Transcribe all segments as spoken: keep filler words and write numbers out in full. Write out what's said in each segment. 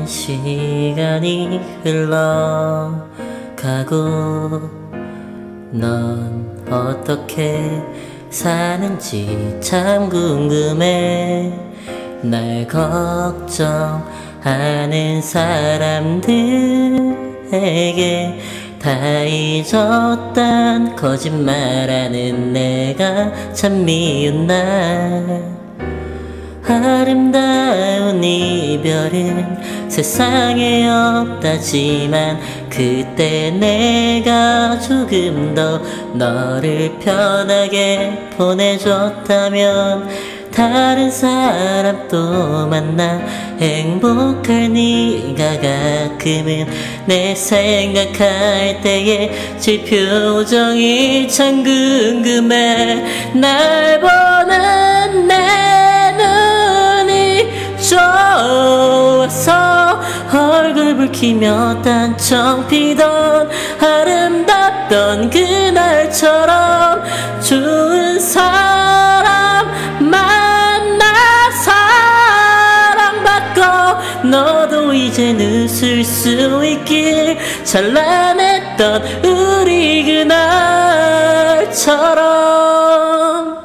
많은 시간이 흘러가고 넌 어떻게 사는지 참 궁금해. 날 걱정하는 사람들에게 다 잊었단 거짓말하는 내가 참 미운 날. 아름다운 이별은 세상에 없다지만 그때 내가 조금 더 너를 편하게 보내줬다면 다른 사람 또 만나 행복할 네가 가끔은 내 생각할 때의 질 표정이 참 궁금해. 날 보는 내 눈이 좋아서 얼굴 붉히며 단청 피던 아름답던 그날처럼 좋은 사람 만나 사랑받고 너도 이젠 웃을 수 있길. 찬란했던 우리 그날처럼.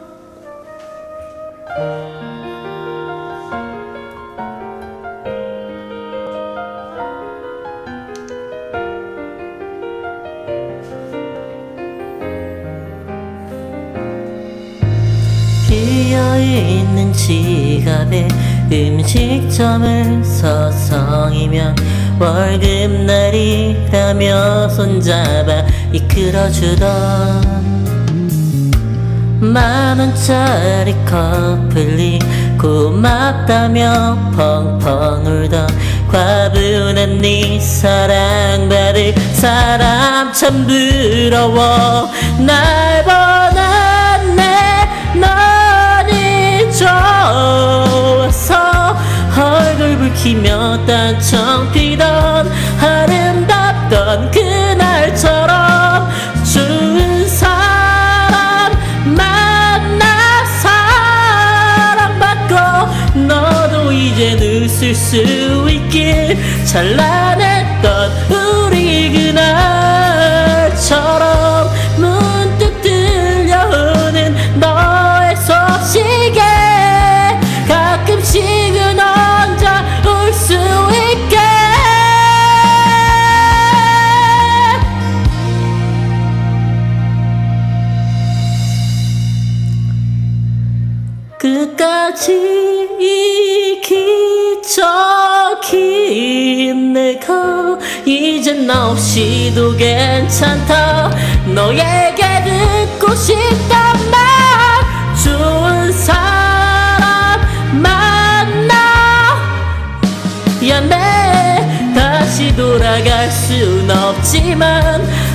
비어있는 지갑에 음식점을 서성이면 월급날이라며 손잡아 이끌어주던 만원짜리 커플이 고맙다며 펑펑 울던 과분한 네 사랑받을 사람 참 부러워. 날 보는 내 눈이 좋아서 얼굴 붉히며 단청 피던 아름답던 그날처럼 좋은 사람 만나 사랑받고 너도 이젠 웃을 수 있길. 찬란했던 우리 그날처럼 문득 들려오는 너의 소식에 가끔씩은 혼자 울 수 있게. 끝까지 기적인 내가 이젠 너 없이도 괜찮다. 너에게 듣고 싶단 말. 좋은 사람 만나 미안해 다시 돌아갈 순 없지만